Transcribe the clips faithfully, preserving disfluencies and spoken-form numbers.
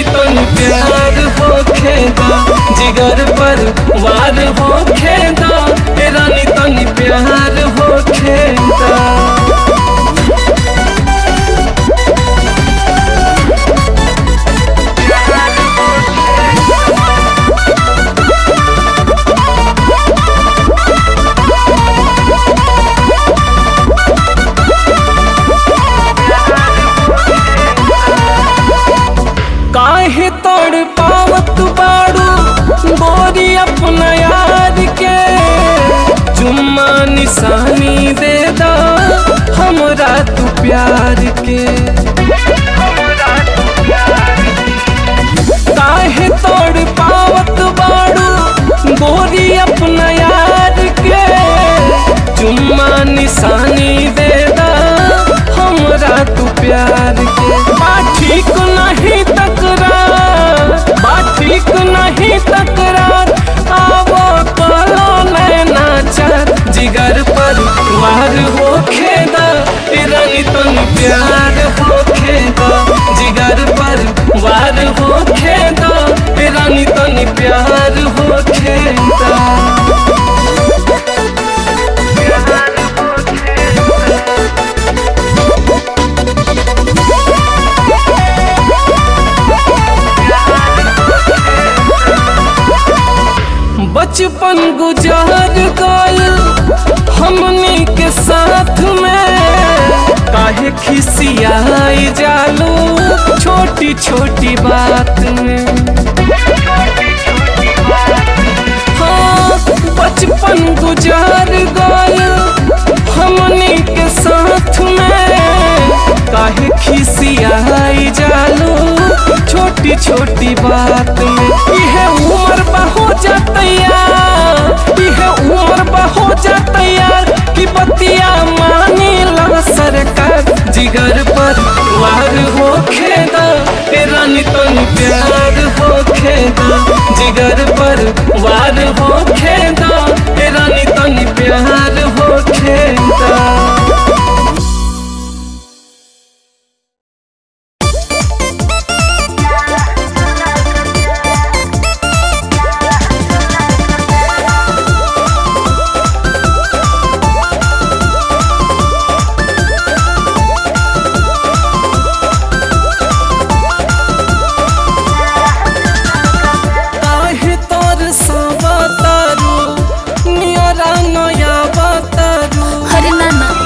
तनी प्यार होखेदा, जिगर पर वार होखेदा, ए रानी तनी प्यार होखेदा। काहे तोड़ पावत बाड़ू गोरी अपना यार के, चुम्मा निशानी दे दा हमरा तू प्यार के। काहे तोड़ पावत बाड़ू गोरी अपना यार के, चुम्मा निशानी दे दा हमरा तू प्यार के। ठीक नहीं तकरार, ठीक नहीं तकरार, आवो कलो नैना चार, जिगर पर वार होखेदा, ए रानी तनी प्यार होखेदा, जिगर पर वार होखेदा, ए रानी तनी प्यार होखेदा। बचपन गुजार गइल हमनी के साथ में, काहे खिसियाई जालू छोटी छोटी बात में। हाँ बचपन गुजार गइल हमनी के साथ में, काहे खिसियाई जालू छोटी छोटी बात में। यह उम्र हो जाता यार, यह उम्र हो जाता यार, कि बतिया मानी ला सरकार, जिगर पर वार होखेदा, ए रानी तनी प्यार होखेदा, जिगर पर वार होखेदा, ए रानी तनी प्यार होखेदा। हरे नाना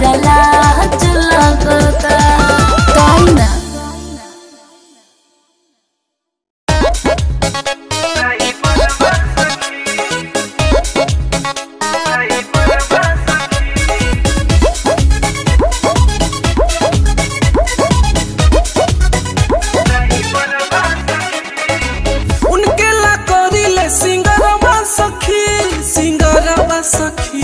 हमरा लाज लगता काई ना सखी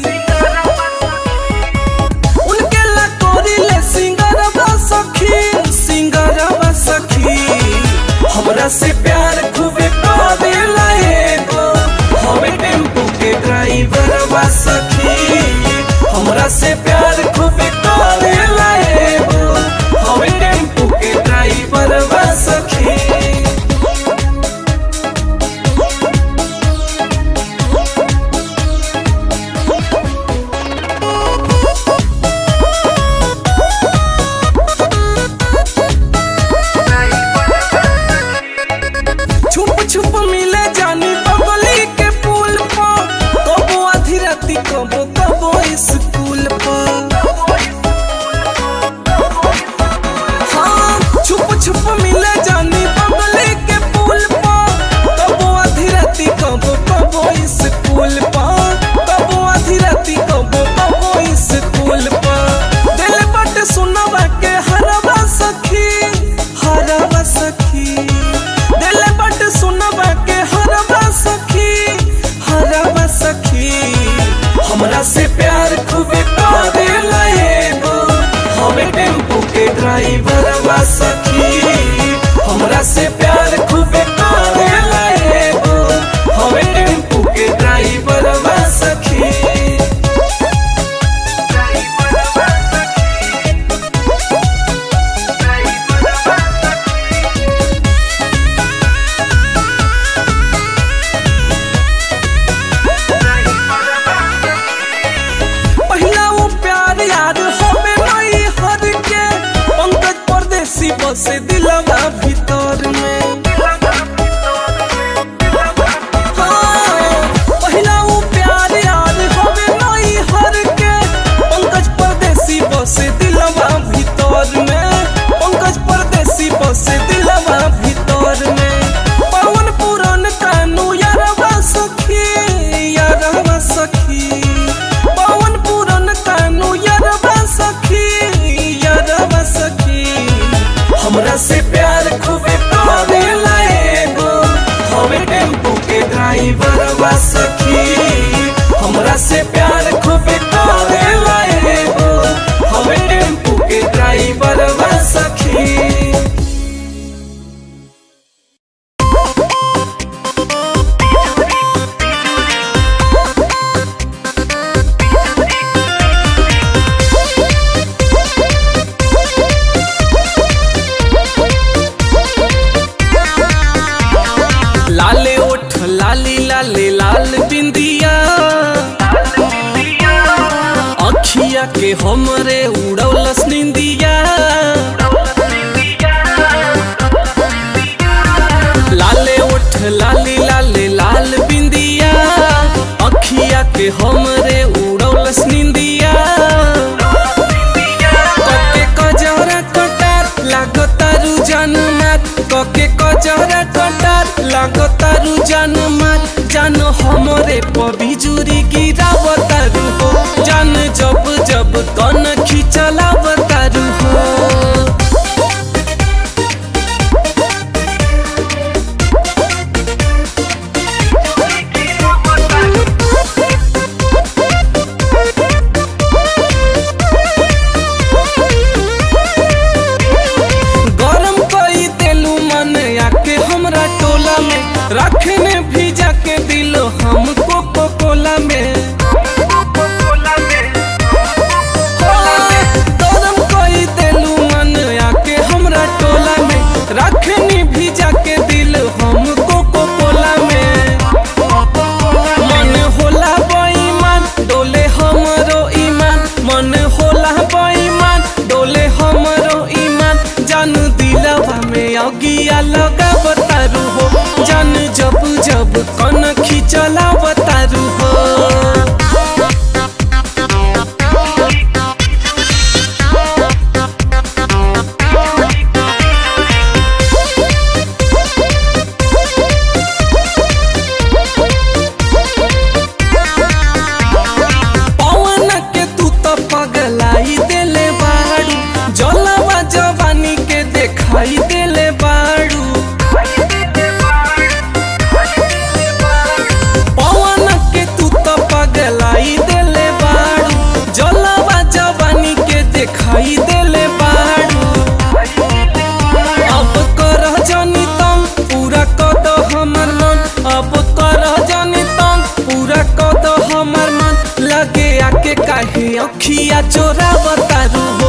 उनके ला कोरिले सिंगरवा सखी सिंगरवा सखी हमरा से प्यार खूबे करेला एगो हमें टेम्पू के ड्राइवरवा सखी हमरा से प्यार खूबे करेला एगो हमें टेम्पू के ड्राइवरवा सखी से प्यार खूबे करेला एगो हमें टेम्पू के ड्राइवरवा सखी हमरा से प्यार खूबे करेला एगो हमें टेम्पू के ड्राइवरवा सखी से दिलवा भीतर में हाँ, पहिला वो प्यार याद हवे नई हर के पंकज परदेसी बसे दिलवा भीतर में पंकज परदेसी बसे दिलवा भीतर में पवन पुरान कानू यारवा सखी यारवा सखी पवन पुरान कानू यारवा सखी यारवा सखी हमरा से प्यार खूबे करेला एगो हमें टेम्पू के ड्राइवरवा सखी हमरा से प्यार खूबे करेला एगो हमें टेम्पू के ड्राइवरवा सखी के हमरे उड़ौलस निंदिया लाले ओठ लाली लाले लाल बिंदिया अखिया के हमरे उड़ौलस निंदिया कके कजरा कटार लागतारू जान मात कके कजरा कटार लागतारू जान मात जान हमरे पबिजुरी गिरावतारू हो जान जब जब कन खिचलावतारू हो काहे अखिया चोरा बतारू